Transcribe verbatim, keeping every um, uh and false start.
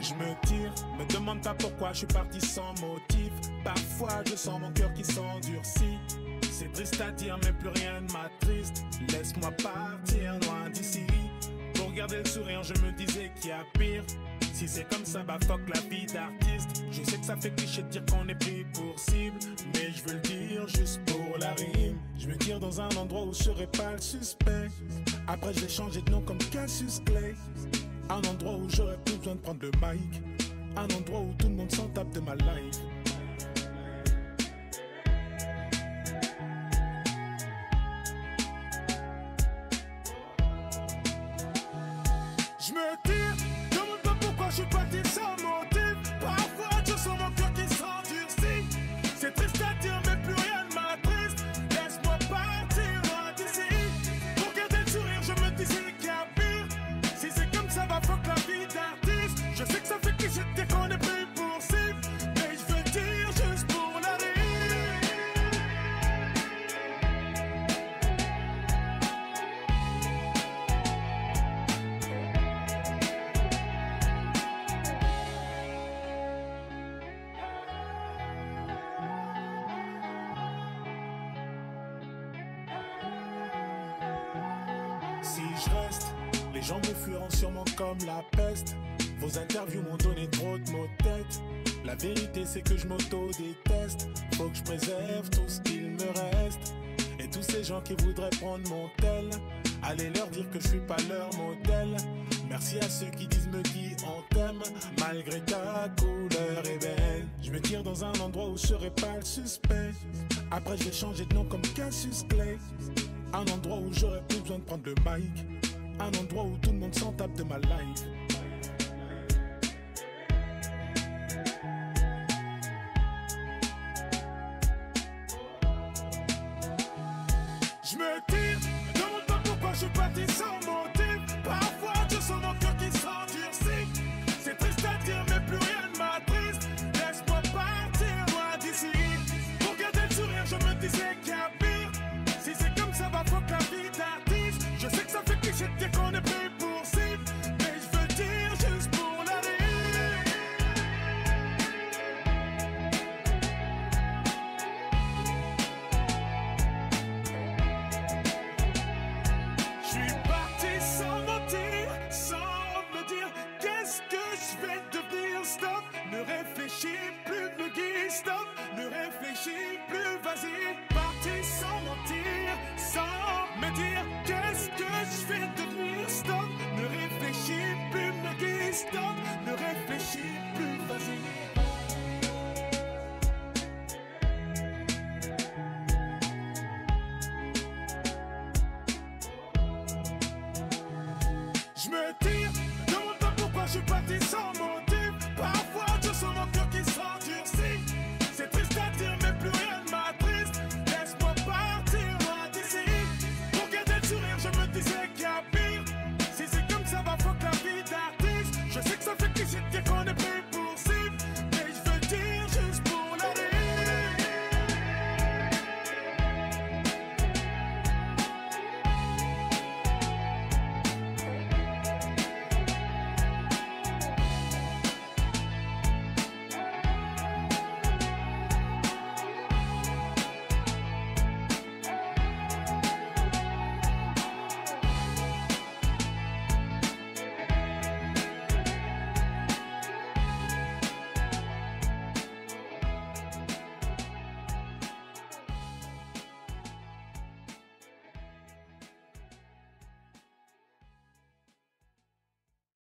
Je me tire, me demande pas pourquoi je suis parti sans motif. Parfois je sens mon cœur qui s'endurcit. C'est triste à dire mais plus rien ne m'attriste. Laisse-moi partir loin d'ici. Pour garder le sourire je me disais qu'il y a pire. Si c'est comme ça bah fuck la vie d'artiste. Je sais que ça fait cliché de dire qu'on est pris pour cible, mais je veux le dire juste pour la rime. Je me tire dans un endroit où je serai pas le suspect. Après je vais changer de nom comme Cassius Clay. Un endroit où j'aurais plus besoin de prendre le mic. Un endroit où tout le monde s'en tape de ma life. Je me tire, demande pas pourquoi je suis parti sans motif. Parfois je sens mon cœur qui s'endurcit. C'est triste à dire mais plus rien ne m'attriste. Laisse-moi partir loin d'ici. Pour garder le sourire je me disais qu'il y a pire. Si c'est comme ça va fuck la vie d'artiste. Je sais que ça fait cliché de dire qu'on est pris pour cible, mais je veux dire juste pour la rire. Si je reste, les gens me fuiront sûrement comme la peste. Vos interviews m'ont donné trop de maux de tête. La vérité c'est que je m'auto-déteste. Faut que je préserve tout ce qu'il me reste. Et tous ces gens qui voudraient prendre mon tel, allez leur dire que je suis pas leur modèle. Merci à ceux qui disent me qui on t'aime, malgré ta couleur ébène. Je me tire dans un endroit où je serai pas le suspect. Après je vais changer de nom comme Cassius Clay. Un endroit où j'aurais plus besoin de prendre le mic. Un endroit où tout le monde s'en tape de ma life. Je me tire, demande pas pourquoi je suis parti sans motif. Parfois je sens mon cœur qui s'endurcit. C'est triste à dire mais plus rien ne m'attriste. Laisse-moi partir loin d'ici. Pour garder le sourire je me disais qu'il y a pire. Si c'est comme ça va fuck la vie d'artiste. Je sais que ça fait cliché de dire qu'on est pris pour cible, mais je veux dire juste pour la rire. Je suis parti sans mentir, sans me dire qu'est-ce que je vais devenir. Stop, ne réfléchis plus, me guide. Stop, ne réfléchis plus, vas-y. Parti sans mentir, sans me dire qu'est-ce que je vais devenir. Stop, ne réfléchis plus, me guide. Stop, ne réfléchis plus, vas-y.